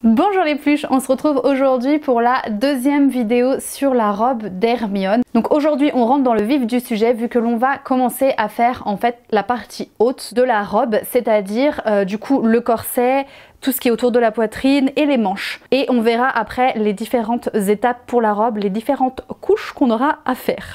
Bonjour les pluches, on se retrouve aujourd'hui pour la deuxième vidéo sur la robe d'Hermione. Donc aujourd'hui on rentre dans le vif du sujet vu que l'on va commencer à faire en fait la partie haute de la robe, c'est-à-dire du coup le corset, tout ce qui est autour de la poitrine et les manches. Et on verra après les différentes étapes pour la robe, les différentes couches qu'on aura à faire.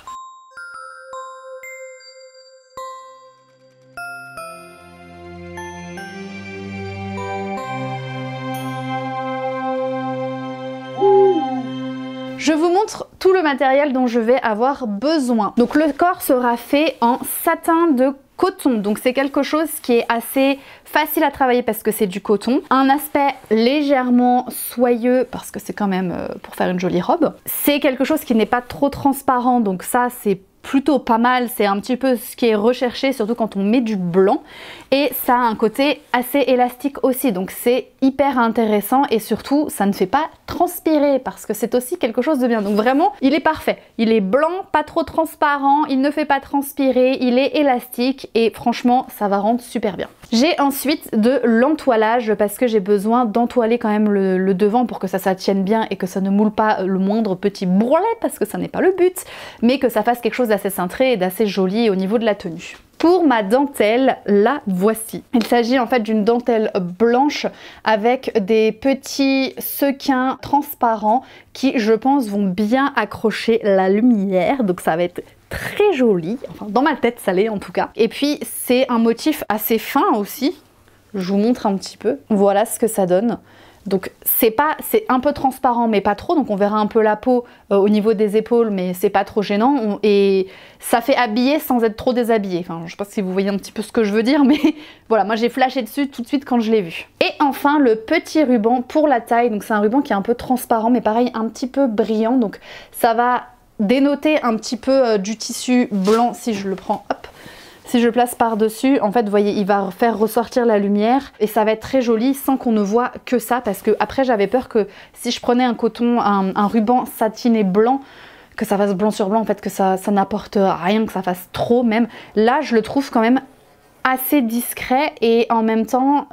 Je vous montre tout le matériel dont je vais avoir besoin. Donc le corps sera fait en satin de coton, donc c'est quelque chose qui est assez facile à travailler parce que c'est du coton. Un aspect légèrement soyeux parce que c'est quand même pour faire une jolie robe. C'est quelque chose qui n'est pas trop transparent, donc ça c'est plutôt pas mal, c'est un petit peu ce qui est recherché, surtout quand on met du blanc. Et ça a un côté assez élastique aussi, donc c'est hyper intéressant et surtout ça ne fait pas transpirer parce que c'est aussi quelque chose de bien. Donc vraiment, il est parfait. Il est blanc, pas trop transparent, il ne fait pas transpirer, il est élastique et franchement, ça va rendre super bien. J'ai ensuite de l'entoilage parce que j'ai besoin d'entoiler quand même le devant pour que ça tienne bien et que ça ne moule pas le moindre petit bourrelet parce que ça n'est pas le but, mais que ça fasse quelque chose d'assez cintré et d'assez joli au niveau de la tenue. Pour ma dentelle, la voici. Il s'agit en fait d'une dentelle blanche avec des petits sequins transparents qui, je pense, vont bien accrocher la lumière. Donc ça va être très joli. Enfin, dans ma tête, ça l'est en tout cas. Et puis, c'est un motif assez fin aussi. Je vous montre un petit peu. Voilà ce que ça donne. Donc c'est un peu transparent mais pas trop, donc on verra un peu la peau au niveau des épaules mais c'est pas trop gênant et ça fait habiller sans être trop déshabillé. Enfin je sais pas si vous voyez un petit peu ce que je veux dire mais voilà, moi j'ai flashé dessus tout de suite quand je l'ai vu. Et enfin le petit ruban pour la taille, donc c'est un ruban qui est un peu transparent mais pareil un petit peu brillant, donc ça va dénoter un petit peu du tissu blanc si je le prends, hop. Si je le place par-dessus, en fait, vous voyez, il va faire ressortir la lumière et ça va être très joli sans qu'on ne voit que ça parce que après j'avais peur que si je prenais un coton, un ruban satiné blanc, que ça fasse blanc sur blanc, en fait, que ça n'apporte rien, que ça fasse trop même. Là, je le trouve quand même assez discret et en même temps,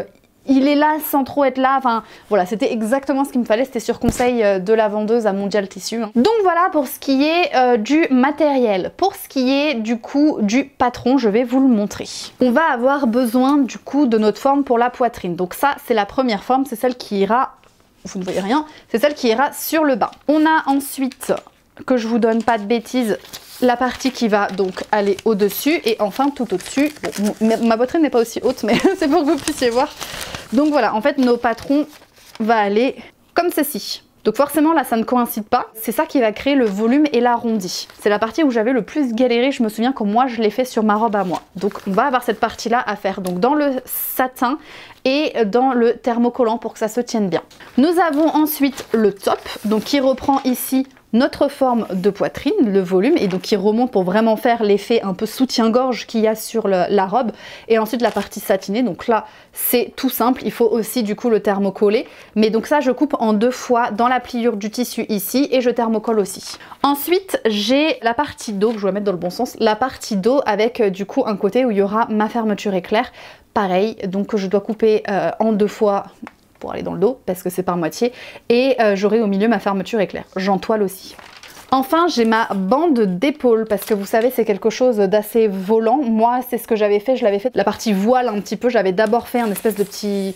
il est là sans trop être là, enfin voilà, c'était exactement ce qu'il me fallait, c'était sur conseil de la vendeuse à Mondial Tissu. Donc voilà pour ce qui est du matériel. Pour ce qui est du coup du patron, je vais vous le montrer. On va avoir besoin du coup de notre forme pour la poitrine. Donc ça c'est la première forme, c'est celle qui ira, vous ne voyez rien, c'est celle qui ira sur le bas. On a ensuite, que je vous donne pas de bêtises, la partie qui va donc aller au-dessus et enfin tout au-dessus. Bon, ma poitrine n'est pas aussi haute mais c'est pour que vous puissiez voir. Donc voilà, en fait nos patrons va aller comme ceci. Donc forcément là ça ne coïncide pas, c'est ça qui va créer le volume et l'arrondi. C'est la partie où j'avais le plus galéré, je me souviens que moi je l'ai fait sur ma robe à moi. Donc on va avoir cette partie là à faire, donc dans le satin et dans le thermocollant pour que ça se tienne bien. Nous avons ensuite le top, donc qui reprend ici notre forme de poitrine, le volume, et donc qui remonte pour vraiment faire l'effet un peu soutien-gorge qu'il y a sur la robe. Et ensuite la partie satinée, donc là c'est tout simple, il faut aussi du coup le thermocoller. Mais donc ça je coupe en deux fois dans la pliure du tissu ici et je thermocolle aussi. Ensuite j'ai la partie dos, que je vais mettre dans le bon sens, la partie dos avec du coup un côté où il y aura ma fermeture éclair. Pareil, donc je dois couper en deux fois pour aller dans le dos parce que c'est par moitié et j'aurai au milieu ma fermeture éclair. J'entoile aussi. Enfin j'ai ma bande d'épaule parce que vous savez c'est quelque chose d'assez volant. Moi c'est ce que j'avais fait, je l'avais fait la partie voile un petit peu, j'avais d'abord fait un espèce de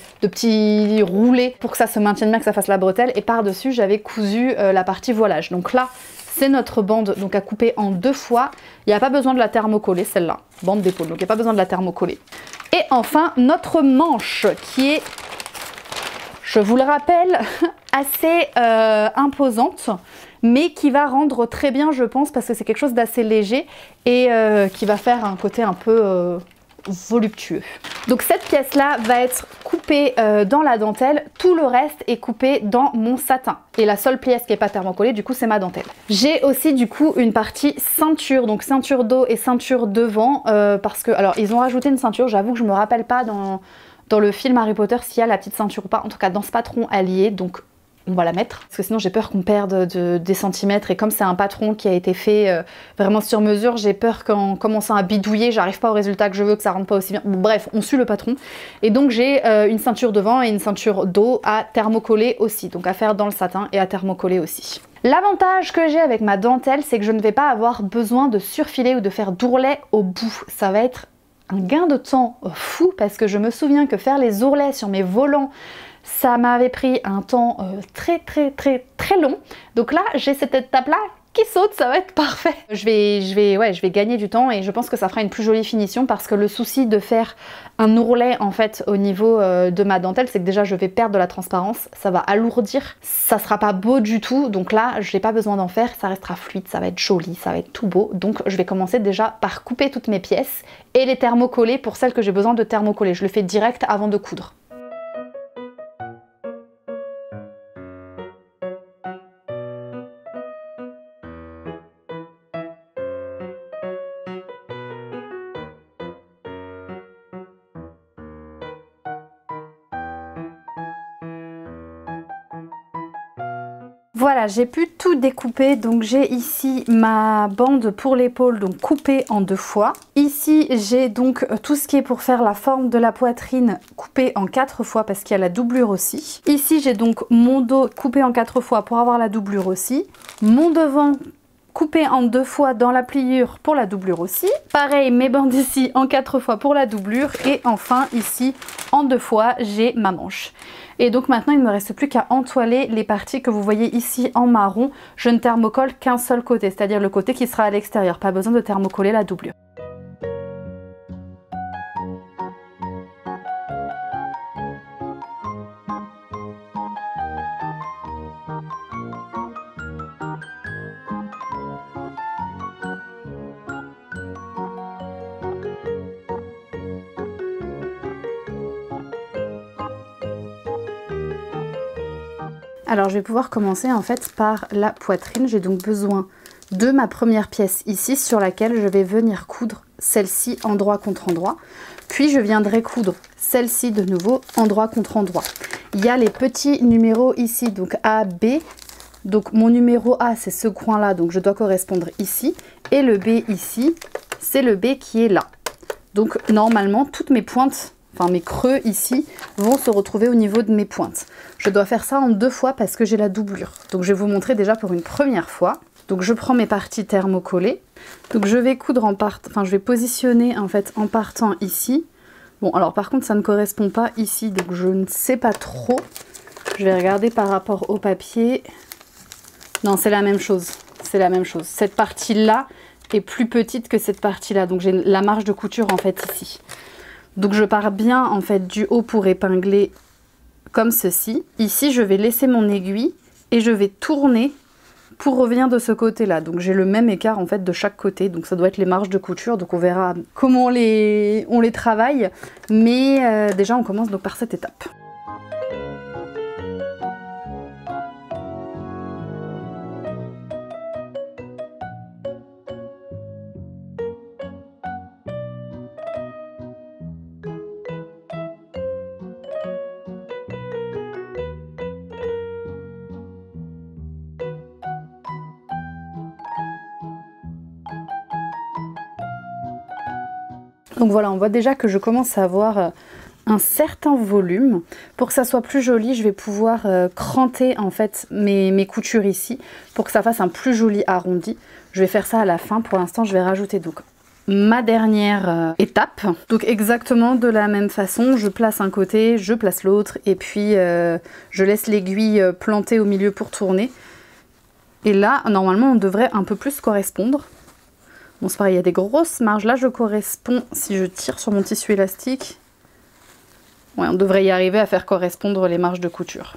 petit roulé pour que ça se maintienne bien, que ça fasse la bretelle et par dessus j'avais cousu la partie voilage. Donc là c'est notre bande donc à couper en deux fois. Il n'y a pas besoin de la thermocoller celle-là, bande d'épaule, donc il n'y a pas besoin de la thermocoller. Et enfin notre manche qui est, je vous le rappelle, assez imposante, mais qui va rendre très bien, je pense, parce que c'est quelque chose d'assez léger et qui va faire un côté un peu voluptueux. Donc cette pièce-là va être coupée dans la dentelle, tout le reste est coupé dans mon satin. Et la seule pièce qui n'est pas thermocollée, du coup, c'est ma dentelle. J'ai aussi, du coup, une partie ceinture, donc ceinture dos et ceinture devant, parce que, alors, ils ont rajouté une ceinture, j'avoue que je me rappelle pas dans le film Harry Potter s'il y a la petite ceinture ou pas. En tout cas dans ce patron elle y est, donc on va la mettre. Parce que sinon j'ai peur qu'on perde des centimètres et comme c'est un patron qui a été fait vraiment sur mesure, j'ai peur qu'en commençant à bidouiller, j'arrive pas au résultat que je veux, que ça rentre pas aussi bien. Bon, bref, on suit le patron. Et donc j'ai une ceinture devant et une ceinture dos à thermocoller aussi. Donc à faire dans le satin et à thermocoller aussi. L'avantage que j'ai avec ma dentelle, c'est que je ne vais pas avoir besoin de surfiler ou de faire d'ourlets au bout. Ça va être un gain de temps fou parce que je me souviens que faire les ourlets sur mes volants, ça m'avait pris un temps très long. Donc là, j'ai cette étape-là qui saute, ça va être parfait. Je vais gagner du temps et je pense que ça fera une plus jolie finition parce que le souci de faire un ourlet en fait au niveau de ma dentelle, c'est que déjà je vais perdre de la transparence, ça va alourdir, ça sera pas beau du tout. Donc là, j'ai pas besoin d'en faire, ça restera fluide, ça va être joli, ça va être tout beau. Donc je vais commencer déjà par couper toutes mes pièces et les thermocoller pour celles que j'ai besoin de thermocoller. Je le fais direct avant de coudre. Voilà, j'ai pu tout découper, donc j'ai ici ma bande pour l'épaule, donc coupée en 2 fois. Ici, j'ai donc tout ce qui est pour faire la forme de la poitrine coupé en 4 fois parce qu'il y a la doublure aussi. Ici, j'ai donc mon dos coupé en 4 fois pour avoir la doublure aussi. Mon devant coupé en 2 fois dans la pliure pour la doublure aussi. Pareil, mes bandes ici en 4 fois pour la doublure. Et enfin, ici, en 2 fois, j'ai ma manche. Et donc maintenant, il ne me reste plus qu'à entoiler les parties que vous voyez ici en marron. Je ne thermocolle qu'un seul côté, c'est-à-dire le côté qui sera à l'extérieur. Pas besoin de thermocoller la doublure. Alors je vais pouvoir commencer en fait par la poitrine. J'ai donc besoin de ma première pièce ici sur laquelle je vais venir coudre celle-ci endroit contre endroit. Puis je viendrai coudre celle-ci de nouveau endroit contre endroit. Il y a les petits numéros ici, donc A, B. Donc mon numéro A c'est ce coin là, donc je dois correspondre ici. Et le B ici, c'est le B qui est là. Donc normalement toutes mes pointes, enfin mes creux ici, vont se retrouver au niveau de mes pointes. Je dois faire ça en 2 fois parce que j'ai la doublure. Donc je vais vous montrer déjà pour une première fois. Donc je prends mes parties thermocollées. Donc je vais coudre en partant, enfin je vais positionner en fait en partant ici. Bon alors par contre ça ne correspond pas ici, donc je ne sais pas trop. Je vais regarder par rapport au papier. Non, c'est la même chose. C'est la même chose. Cette partie-là est plus petite que cette partie-là. Donc j'ai la marge de couture en fait ici. Donc je pars bien en fait du haut pour épingler comme ceci. Ici je vais laisser mon aiguille et je vais tourner pour revenir de ce côté-là. Donc j'ai le même écart en fait de chaque côté. Donc ça doit être les marges de couture. Donc on verra comment on les travaille. Mais déjà on commence donc par cette étape. Donc voilà, on voit déjà que je commence à avoir un certain volume. Pour que ça soit plus joli, je vais pouvoir cranter en fait mes coutures ici pour que ça fasse un plus joli arrondi. Je vais faire ça à la fin. Pour l'instant, je vais rajouter donc ma dernière étape. Donc exactement de la même façon, je place un côté, je place l'autre et puis je laisse l'aiguille plantée au milieu pour tourner. Et là, normalement, on devrait un peu plus correspondre. Bon, c'est pareil, il y a des grosses marges. Là, je corresponds, si je tire sur mon tissu élastique, ouais, on devrait y arriver à faire correspondre les marges de couture.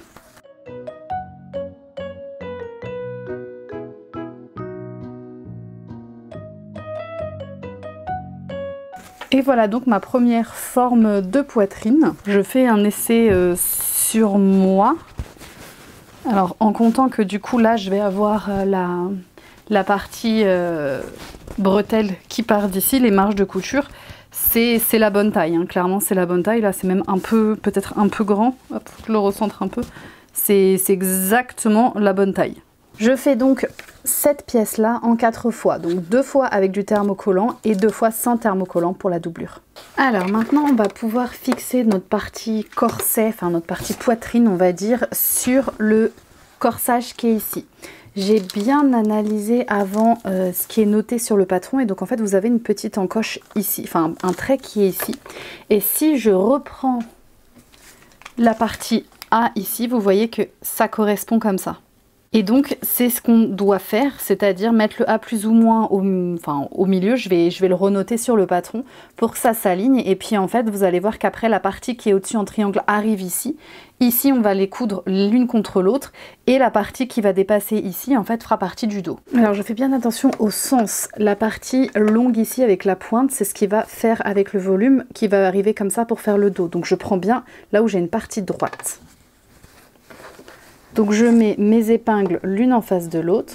Et voilà donc ma première forme de poitrine. Je fais un essai sur moi. Alors, en comptant que du coup, là, je vais avoir la partie bretelle qui part d'ici, les marges de couture, c'est la bonne taille, hein. Clairement c'est la bonne taille. Là c'est même un peu, peut-être un peu grand. Hop, je le recentre un peu. C'est exactement la bonne taille. Je fais donc cette pièce-là en 4 fois, donc 2 fois avec du thermocollant et 2 fois sans thermocollant pour la doublure. Alors maintenant, on va pouvoir fixer notre partie corset, enfin notre partie poitrine, on va dire, sur le corsage qui est ici. J'ai bien analysé avant ce qui est noté sur le patron et donc en fait vous avez une petite encoche ici, enfin un trait qui est ici. Et si je reprends la partie A ici, vous voyez que ça correspond comme ça. Et donc c'est ce qu'on doit faire, c'est-à-dire mettre le A plus ou moins au milieu, je vais le renoter sur le patron pour que ça s'aligne. Et puis en fait vous allez voir qu'après la partie qui est au-dessus en triangle arrive ici. Ici on va les coudre l'une contre l'autre et la partie qui va dépasser ici en fait fera partie du dos. Alors je fais bien attention au sens, la partie longue ici avec la pointe c'est ce qui va faire avec le volume qui va arriver comme ça pour faire le dos. Donc je prends bien là où j'ai une partie droite. Donc je mets mes épingles l'une en face de l'autre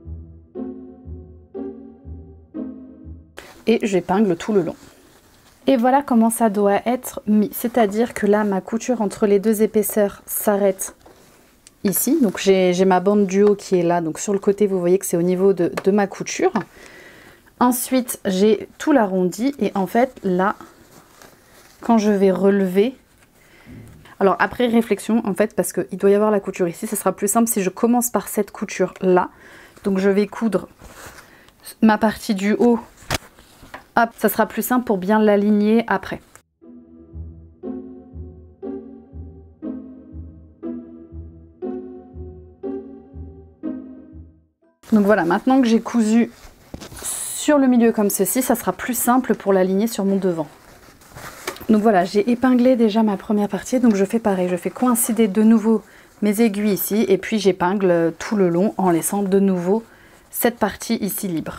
et j'épingle tout le long. Et voilà comment ça doit être mis, c'est-à-dire que là ma couture entre les deux épaisseurs s'arrête ici. Donc j'ai ma bande du haut qui est là, donc sur le côté vous voyez que c'est au niveau de ma couture. Ensuite j'ai tout l'arrondi et en fait là quand je vais relever, alors après réflexion en fait parce qu'il doit y avoir la couture ici, ce sera plus simple si je commence par cette couture là. Donc je vais coudre ma partie du haut, hop, ça sera plus simple pour bien l'aligner après. Donc voilà, maintenant que j'ai cousu sur le milieu comme ceci, ça sera plus simple pour l'aligner sur mon devant. Donc voilà, j'ai épinglé déjà ma première partie, donc je fais pareil, je fais coïncider de nouveau mes aiguilles ici et puis j'épingle tout le long en laissant de nouveau cette partie ici libre.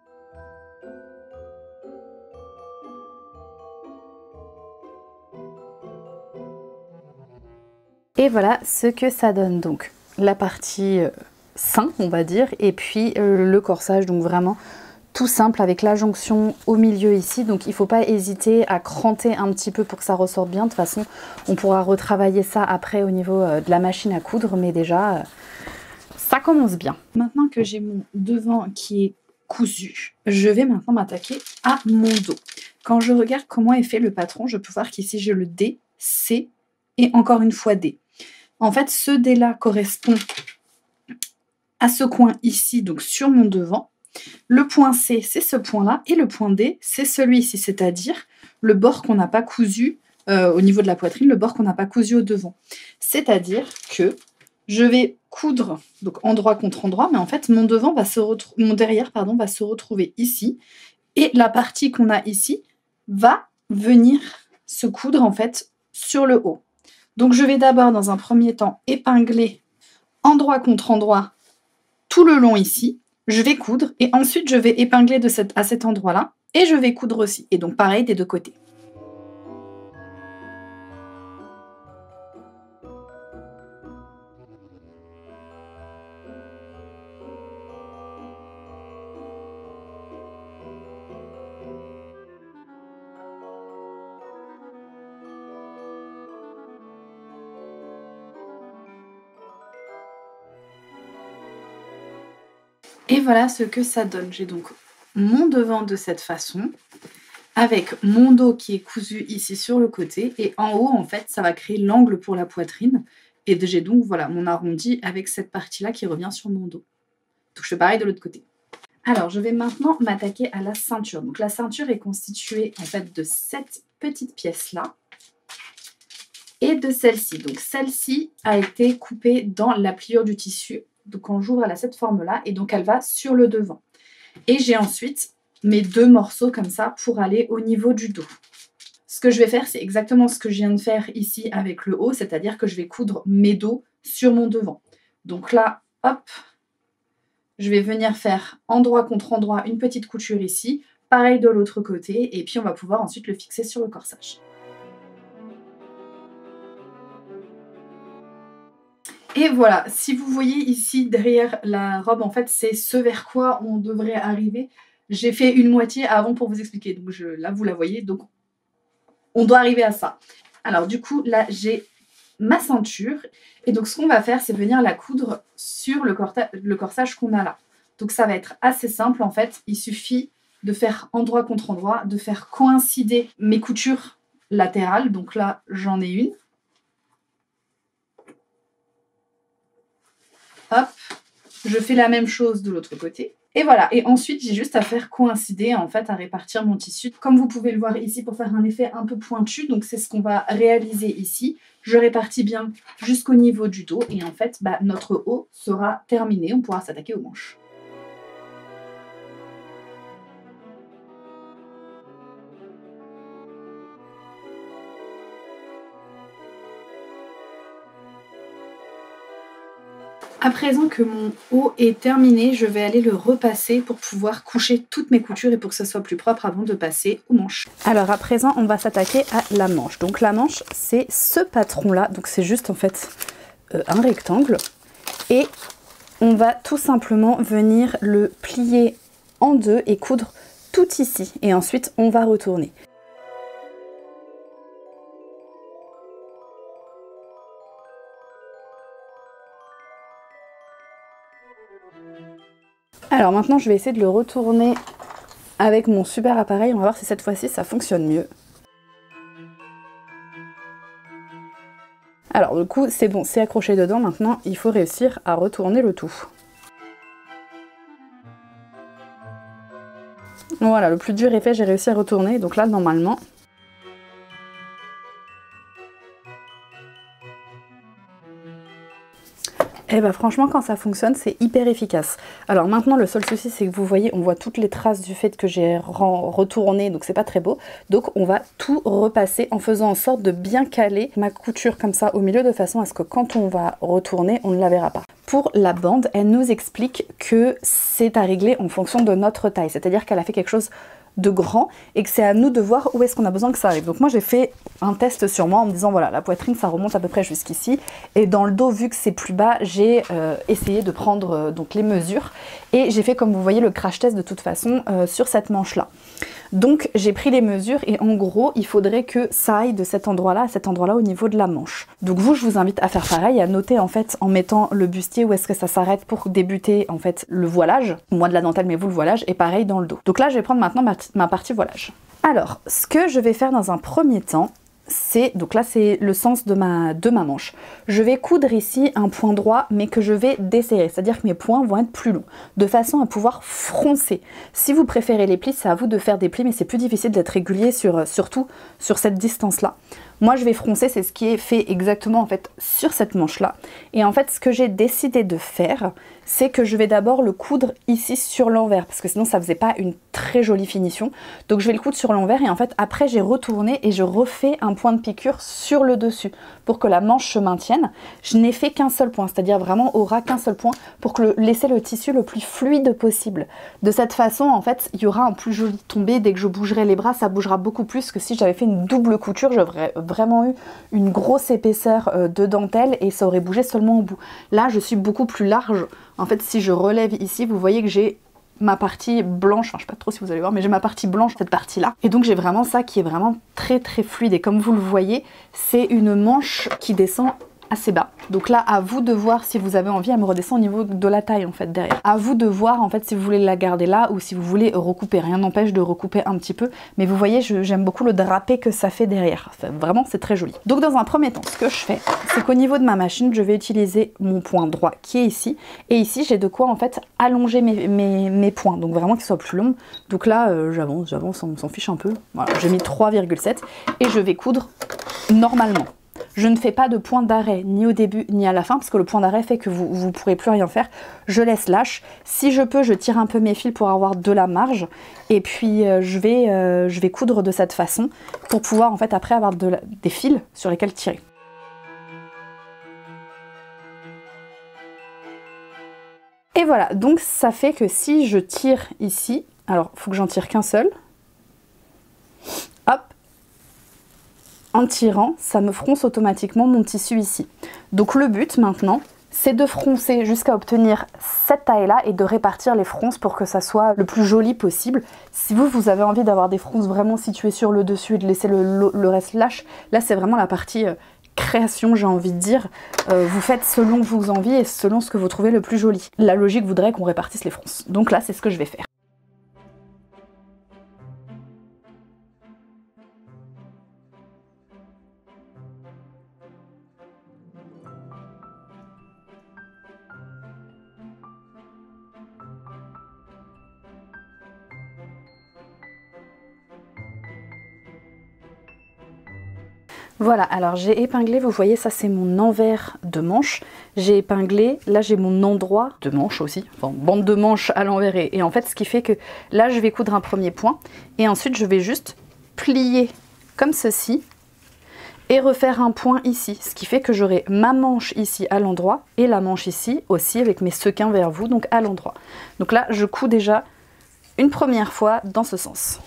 Et voilà ce que ça donne donc, la partie sein on va dire, et puis le corsage, donc vraiment tout simple avec la jonction au milieu ici. Donc il ne faut pas hésiter à cranter un petit peu pour que ça ressorte bien. De toute façon on pourra retravailler ça après au niveau de la machine à coudre, mais déjà ça commence bien. Maintenant que j'ai mon devant qui est cousu, je vais maintenant m'attaquer à mon dos. Quand je regarde comment est fait le patron, je peux voir qu'ici j'ai le D, C et encore une fois D. En fait ce D là correspond à ce coin ici, donc sur mon devant. Le point C, c'est ce point-là, et le point D, c'est celui-ci, c'est-à-dire le bord qu'on n'a pas cousu au niveau de la poitrine, le bord qu'on n'a pas cousu au devant. C'est-à-dire que je vais coudre donc endroit contre endroit, mais en fait mon devant va mon derrière pardon, va se retrouver ici, et la partie qu'on a ici va venir se coudre en fait sur le haut. Donc je vais d'abord dans un premier temps épingler endroit contre endroit tout le long ici. Je vais coudre et ensuite je vais épingler à cet endroit-là et je vais coudre aussi. Et donc pareil des deux côtés. Et voilà ce que ça donne. J'ai donc mon devant de cette façon, avec mon dos qui est cousu ici sur le côté, et en haut, en fait, ça va créer l'angle pour la poitrine. Et j'ai donc, voilà, mon arrondi avec cette partie-là qui revient sur mon dos. Donc je fais pareil de l'autre côté. Alors, je vais maintenant m'attaquer à la ceinture. Donc la ceinture est constituée, en fait, de cette petite pièce-là et de celle-ci. Donc celle-ci a été coupée dans la pliure du tissu. Donc quand j'ouvre, elle a cette forme-là et donc elle va sur le devant. Et j'ai ensuite mes deux morceaux comme ça pour aller au niveau du dos. Ce que je vais faire, c'est exactement ce que je viens de faire ici avec le haut, c'est-à-dire que je vais coudre mes dos sur mon devant. Donc là, hop, je vais venir faire endroit contre endroit une petite couture ici, pareil de l'autre côté, et puis on va pouvoir ensuite le fixer sur le corsage. Et voilà, si vous voyez ici derrière la robe, en fait, c'est ce vers quoi on devrait arriver. J'ai fait une moitié avant pour vous expliquer, donc là vous la voyez, donc on doit arriver à ça. Alors du coup, là j'ai ma ceinture. Et donc ce qu'on va faire, c'est venir la coudre sur le corsage qu'on a là. Donc ça va être assez simple en fait, il suffit de faire endroit contre endroit, de faire coïncider mes coutures latérales. Donc là, j'en ai une. Hop, je fais la même chose de l'autre côté. Et voilà, et ensuite j'ai juste à faire coïncider, en fait, à répartir mon tissu. Comme vous pouvez le voir ici, pour faire un effet un peu pointu, donc c'est ce qu'on va réaliser ici. Je répartis bien jusqu'au niveau du dos et en fait, notre haut sera terminé, on pourra s'attaquer aux manches. À présent que mon haut est terminé, je vais aller le repasser pour pouvoir coucher toutes mes coutures et pour que ce soit plus propre avant de passer aux manches. Alors à présent, on va s'attaquer à la manche. Donc la manche, c'est ce patron-là. Donc c'est juste en fait un rectangle. Et on va tout simplement venir le plier en deux et coudre tout ici. Et ensuite, on va retourner. Alors maintenant je vais essayer de le retourner avec mon super appareil, on va voir si cette fois-ci ça fonctionne mieux. Alors du coup c'est bon, c'est accroché dedans, maintenant il faut réussir à retourner le tout. Voilà, le plus dur est fait, j'ai réussi à retourner, donc là normalement... Et bah franchement quand ça fonctionne c'est hyper efficace. Alors maintenant le seul souci c'est que vous voyez on voit toutes les traces du fait que j'ai retourné, donc c'est pas très beau. Donc on va tout repasser en faisant en sorte de bien caler ma couture comme ça au milieu de façon à ce que quand on va retourner on ne la verra pas. Pour la bande elle nous explique que c'est à régler en fonction de notre taille, c'est-à-dire qu'elle a fait quelque chose de grand et que c'est à nous de voir où est-ce qu'on a besoin que ça arrive. Donc moi j'ai fait un test sur moi en me disant voilà la poitrine ça remonte à peu près jusqu'ici et dans le dos vu que c'est plus bas j'ai essayé de prendre donc les mesures et j'ai fait comme vous voyez le crash test de toute façon sur cette manche là. Donc j'ai pris les mesures et en gros il faudrait que ça aille de cet endroit là à cet endroit là au niveau de la manche. Donc vous je vous invite à faire pareil, à noter en fait en mettant le bustier où est-ce que ça s'arrête pour débuter en fait le voilage, moi de la dentelle mais vous le voilage et pareil dans le dos. Donc là je vais prendre maintenant ma partie voilage. Alors ce que je vais faire dans un premier temps c'est, donc là c'est le sens de ma manche. Je vais coudre ici un point droit mais que je vais desserrer, c'est-à-dire que mes points vont être plus longs, de façon à pouvoir froncer. Si vous préférez les plis, c'est à vous de faire des plis mais c'est plus difficile d'être régulier surtout sur cette distance-là. Moi je vais froncer, c'est ce qui est fait exactement en fait sur cette manche-là. Et en fait ce que j'ai décidé de faire, c'est que je vais d'abord le coudre ici sur l'envers parce que sinon ça faisait pas une très jolie finition. Donc je vais le coudre sur l'envers et en fait après j'ai retourné et je refais un point de piqûre sur le dessus pour que la manche se maintienne. Je n'ai fait qu'un seul point, c'est-à-dire vraiment au ras qu'un seul point pour laisser le tissu le plus fluide possible. De cette façon en fait il y aura un plus joli tombé, dès que je bougerai les bras ça bougera beaucoup plus que si j'avais fait une double couture, j'aurais vraiment eu une grosse épaisseur de dentelle et ça aurait bougé seulement au bout. Là je suis beaucoup plus large. En fait, si je relève ici, vous voyez que j'ai ma partie blanche, enfin je sais pas trop si vous allez voir, mais j'ai ma partie blanche, cette partie-là. Et donc j'ai vraiment ça qui est vraiment très très fluide. Et comme vous le voyez, c'est une manche qui descend assez bas. Donc là, à vous de voir si vous avez envie, elle me redescend au niveau de la taille en fait derrière. À vous de voir en fait si vous voulez la garder là ou si vous voulez recouper. Rien n'empêche de recouper un petit peu. Mais vous voyez, j'aime beaucoup le drapé que ça fait derrière. Vraiment, c'est très joli. Donc dans un premier temps, ce que je fais, c'est qu'au niveau de ma machine, je vais utiliser mon point droit qui est ici. Et ici, j'ai de quoi en fait allonger mes points. Donc vraiment qu'ils soient plus longs. Donc là, j'avance, on s'en fiche un peu. Voilà, j'ai mis 3,7 et je vais coudre normalement. Je ne fais pas de point d'arrêt ni au début ni à la fin parce que le point d'arrêt fait que vous ne pourrez plus rien faire. Je laisse lâche. Si je peux, je tire un peu mes fils pour avoir de la marge. Et puis je vais coudre de cette façon pour pouvoir en fait après avoir des fils sur lesquels tirer. Et voilà, donc ça fait que si je tire ici, alors il faut que j'en tire qu'un seul. Hop. En tirant, ça me fronce automatiquement mon tissu ici. Donc le but maintenant, c'est de froncer jusqu'à obtenir cette taille-là et de répartir les fronces pour que ça soit le plus joli possible. Si vous avez envie d'avoir des fronces vraiment situées sur le dessus et de laisser le reste lâche, là c'est vraiment la partie création, j'ai envie de dire. Vous faites selon vos envies et selon ce que vous trouvez le plus joli. La logique voudrait qu'on répartisse les fronces. Donc là, c'est ce que je vais faire. Voilà, alors j'ai épinglé, vous voyez, ça c'est mon envers de manche. J'ai épinglé, là j'ai mon endroit de manche aussi, enfin bande de manche à l'envers. Et en fait, ce qui fait que là je vais coudre un premier point et ensuite je vais juste plier comme ceci et refaire un point ici. Ce qui fait que j'aurai ma manche ici à l'endroit et la manche ici aussi avec mes sequins vers vous, donc à l'endroit. Donc là, je couds déjà une première fois dans ce sens.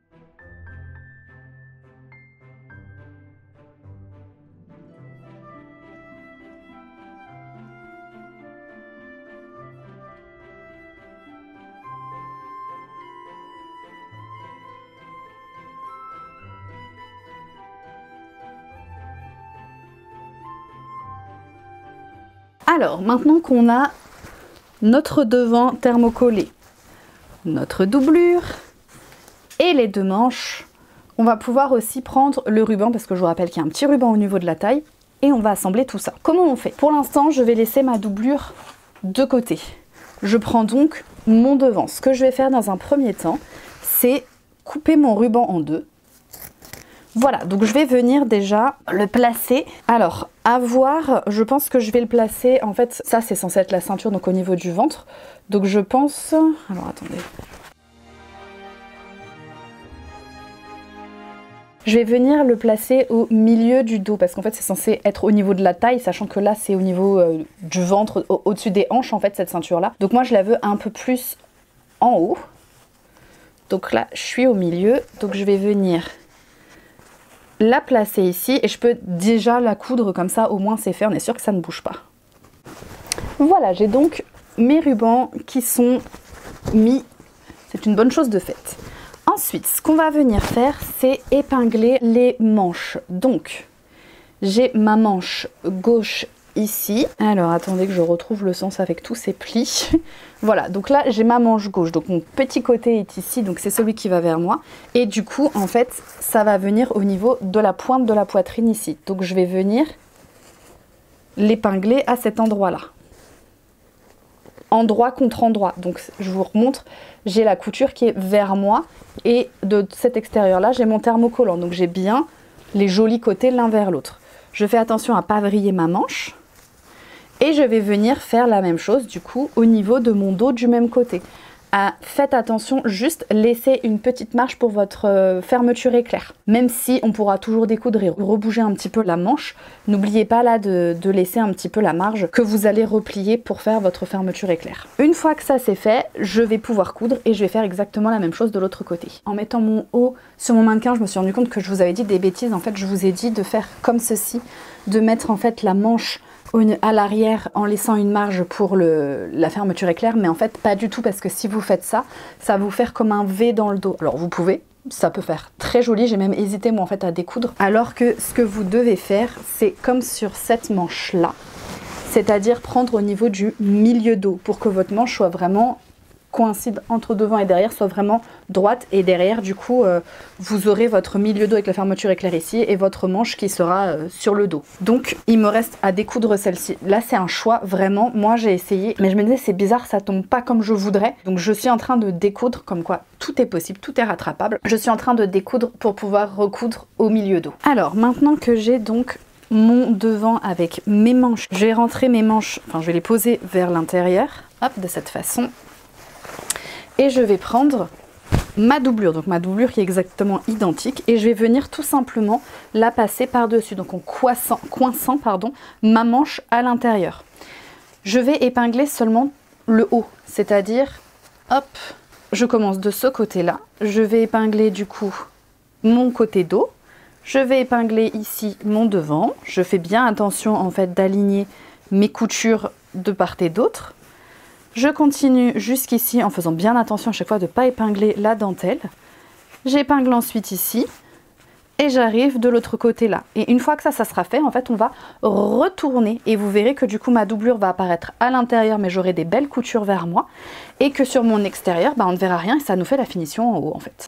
Alors, maintenant qu'on a notre devant thermocollé, notre doublure et les deux manches, on va pouvoir aussi prendre le ruban, parce que je vous rappelle qu'il y a un petit ruban au niveau de la taille, et on va assembler tout ça. Comment on fait? Pour l'instant, je vais laisser ma doublure de côté. Je prends donc mon devant. Ce que je vais faire dans un premier temps, c'est couper mon ruban en deux. Voilà, donc je vais venir déjà le placer. Alors, à voir, je pense que je vais le placer, en fait, ça c'est censé être la ceinture, donc au niveau du ventre. Donc je pense... Alors, attendez. Je vais venir le placer au milieu du dos, parce qu'en fait c'est censé être au niveau de la taille, sachant que là c'est au niveau du ventre, au-dessus des hanches en fait, cette ceinture-là. Donc moi je la veux un peu plus en haut. Donc là, je suis au milieu, donc je vais venir la placer ici et je peux déjà la coudre comme ça, au moins c'est fait, on est sûr que ça ne bouge pas. Voilà, j'ai donc mes rubans qui sont mis, c'est une bonne chose de faite. Ensuite, ce qu'on va venir faire, c'est épingler les manches. Donc, j'ai ma manche gauche ici. Alors, attendez que je retrouve le sens avec tous ces plis. Voilà, donc là, j'ai ma manche gauche. Donc, mon petit côté est ici, donc c'est celui qui va vers moi. Et du coup, en fait, ça va venir au niveau de la pointe de la poitrine ici. Donc, je vais venir l'épingler à cet endroit-là. Endroit contre endroit. Donc, je vous remontre, j'ai la couture qui est vers moi. Et de cet extérieur-là, j'ai mon thermocollant. Donc, j'ai bien les jolis côtés l'un vers l'autre. Je fais attention à ne pas vriller ma manche. Et je vais venir faire la même chose du coup au niveau de mon dos du même côté. Faites attention, juste laissez une petite marge pour votre fermeture éclair. Même si on pourra toujours découdre et rebouger un petit peu la manche, n'oubliez pas là de laisser un petit peu la marge que vous allez replier pour faire votre fermeture éclair. Une fois que ça c'est fait, je vais pouvoir coudre et je vais faire exactement la même chose de l'autre côté. En mettant mon haut sur mon mannequin, je me suis rendu compte que je vous avais dit des bêtises. En fait, je vous ai dit de faire comme ceci, de mettre en fait la manche à l'arrière en laissant une marge pour la fermeture éclair, mais en fait pas du tout, parce que si vous faites ça, ça va vous faire comme un V dans le dos. Alors vous pouvez, ça peut faire très joli, j'ai même hésité moi en fait à découdre, alors que ce que vous devez faire, c'est comme sur cette manche là, c'est-à-dire prendre au niveau du milieu dos pour que votre manche soit vraiment coïncide entre devant et derrière, soit vraiment droite, et derrière du coup vous aurez votre milieu dos avec la fermeture éclair ici et votre manche qui sera sur le dos. Donc il me reste à découdre celle-ci. Là c'est un choix vraiment, moi j'ai essayé mais je me disais c'est bizarre, ça tombe pas comme je voudrais, donc je suis en train de découdre, comme quoi tout est possible, tout est rattrapable. Je suis en train de découdre pour pouvoir recoudre au milieu dos. Alors maintenant que j'ai donc mon devant avec mes manches, je vais rentrer mes manches, enfin je vais les poser vers l'intérieur, hop, de cette façon. Et je vais prendre ma doublure, donc ma doublure qui est exactement identique, et je vais venir tout simplement la passer par-dessus, donc en coinçant ma manche à l'intérieur. Je vais épingler seulement le haut, c'est-à-dire, hop, je commence de ce côté-là, je vais épingler du coup mon côté dos, je vais épingler ici mon devant, je fais bien attention en fait d'aligner mes coutures de part et d'autre. Je continue jusqu'ici en faisant bien attention à chaque fois de ne pas épingler la dentelle. J'épingle ensuite ici. et j'arrive de l'autre côté là. Et une fois que ça sera fait, en fait on va retourner et vous verrez que du coup ma doublure va apparaître à l'intérieur mais j'aurai des belles coutures vers moi et que sur mon extérieur on ne verra rien et ça nous fait la finition en haut en fait.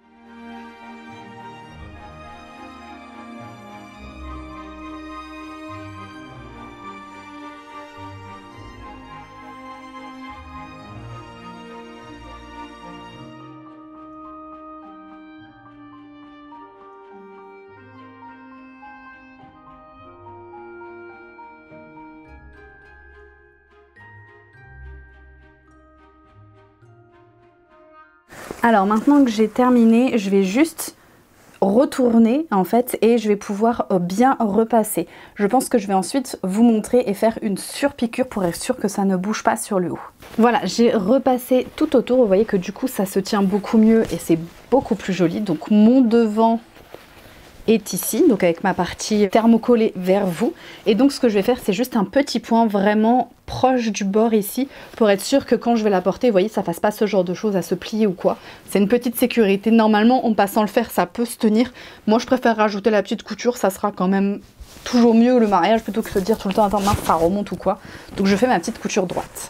Alors maintenant que j'ai terminé, je vais juste retourner en fait et je vais pouvoir bien repasser. Je pense que je vais ensuite vous montrer et faire une surpiqûre pour être sûr que ça ne bouge pas sur le haut. Voilà, j'ai repassé tout autour, vous voyez que du coup ça se tient beaucoup mieux et c'est beaucoup plus joli. Donc mon devant est ici, donc avec ma partie thermocollée vers vous. Et donc ce que je vais faire, c'est juste un petit point vraiment proche du bord ici, pour être sûr que quand je vais la porter, vous voyez, ça fasse pas ce genre de choses à se plier ou quoi. C'est une petite sécurité. Normalement, en passant le fer, ça peut se tenir. Moi, je préfère rajouter la petite couture, ça sera quand même toujours mieux le mariage, plutôt que de se dire tout le temps, attends, mince, ça remonte ou quoi. Donc je fais ma petite couture droite.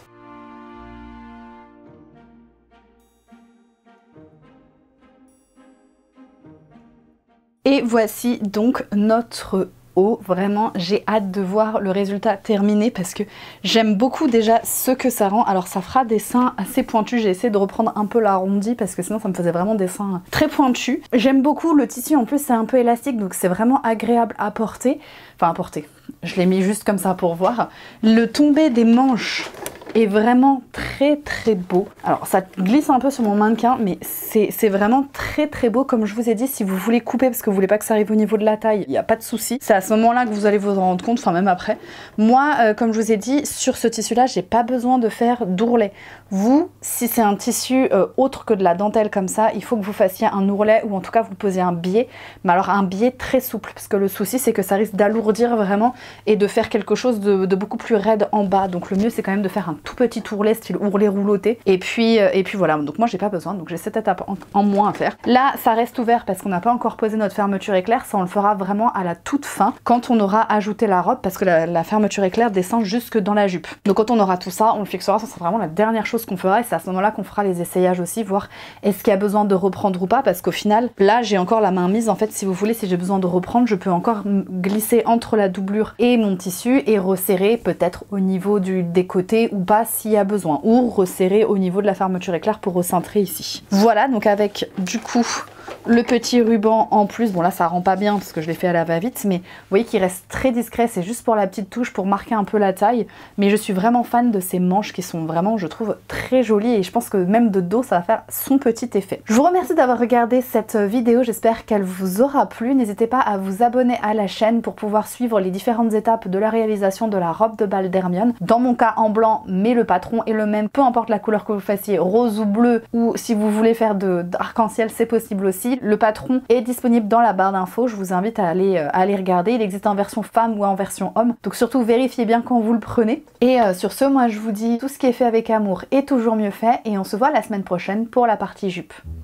Et voici donc notre haut. Vraiment, j'ai hâte de voir le résultat terminé parce que j'aime beaucoup déjà ce que ça rend. Alors ça fera des seins assez pointus. J'ai essayé de reprendre un peu l'arrondi parce que sinon ça me faisait vraiment des seins très pointus. J'aime beaucoup le tissu, en plus c'est un peu élastique donc c'est vraiment agréable à porter. Enfin à porter, je l'ai mis juste comme ça pour voir. Le tombé des manches est vraiment très beau. Alors ça glisse un peu sur mon mannequin mais c'est vraiment très beau. Comme je vous ai dit, si vous voulez couper parce que vous voulez pas que ça arrive au niveau de la taille, il n'y a pas de souci. C'est à ce moment là que vous allez vous en rendre compte, enfin même après. Moi comme je vous ai dit, sur ce tissu là j'ai pas besoin de faire d'ourlet. Vous, si c'est un tissu autre que de la dentelle comme ça, il faut que vous fassiez un ourlet ou en tout cas vous posiez un biais, mais alors un biais très souple parce que le souci c'est que ça risque d'alourdir vraiment et de faire quelque chose de beaucoup plus raide en bas. Donc le mieux c'est quand même de faire un tout petit ourlet style ourlet rouloté et puis voilà. Donc moi j'ai pas besoin, donc j'ai cette étape en moins à faire. Là ça reste ouvert parce qu'on n'a pas encore posé notre fermeture éclair, ça on le fera vraiment à la toute fin quand on aura ajouté la robe parce que la fermeture éclair descend jusque dans la jupe. Donc quand on aura tout ça, on le fixera, ça sera vraiment la dernière chose qu'on fera et c'est à ce moment là qu'on fera les essayages aussi, voir est-ce qu'il y a besoin de reprendre ou pas parce qu'au final là j'ai encore la main mise en fait. Si vous voulez, si j'ai besoin de reprendre, je peux encore glisser entre la doublure et mon tissu et resserrer peut-être au niveau des côtés ou pas s'il y a besoin, ou resserrer au niveau de la fermeture éclair pour recentrer ici. Voilà, donc avec du coup le petit ruban en plus, bon là ça rend pas bien parce que je l'ai fait à la va-vite, mais vous voyez qu'il reste très discret, c'est juste pour la petite touche, pour marquer un peu la taille, mais je suis vraiment fan de ces manches qui sont vraiment, je trouve, très jolies et je pense que même de dos ça va faire son petit effet. Je vous remercie d'avoir regardé cette vidéo, j'espère qu'elle vous aura plu, n'hésitez pas à vous abonner à la chaîne pour pouvoir suivre les différentes étapes de la réalisation de la robe de bal d'Hermione. Dans mon cas en blanc, mais le patron est le même, peu importe la couleur que vous fassiez, rose ou bleu, ou si vous voulez faire d'arc-en-ciel c'est possible aussi. Le patron est disponible dans la barre d'infos, je vous invite à aller regarder, il existe en version femme ou en version homme, donc surtout vérifiez bien quand vous le prenez. Et sur ce, moi je vous dis, tout ce qui est fait avec amour est toujours mieux fait et on se voit la semaine prochaine pour la partie jupe.